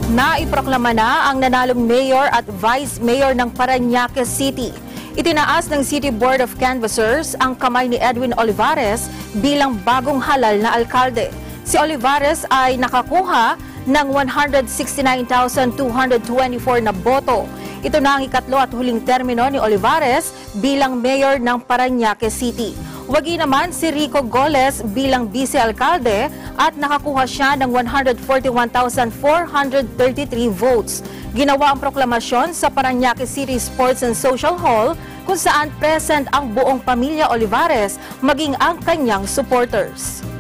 Naiproklama na ang nanalong mayor at vice mayor ng Parañaque City. Itinaas ng City Board of Canvassers ang kamay ni Edwin Olivares bilang bagong halal na alkalde. Si Olivares ay nakakuha ng 169,224 na boto. Ito na ang ikatlo at huling termino ni Olivares bilang mayor ng Parañaque City. Wagi naman si Rico Goles bilang vice-alkalde at nakakuha siya ng 141,433 votes. Ginawa ang proklamasyon sa Parañaque City Sports and Social Hall kung saan present ang buong pamilya Olivares maging ang kanyang supporters.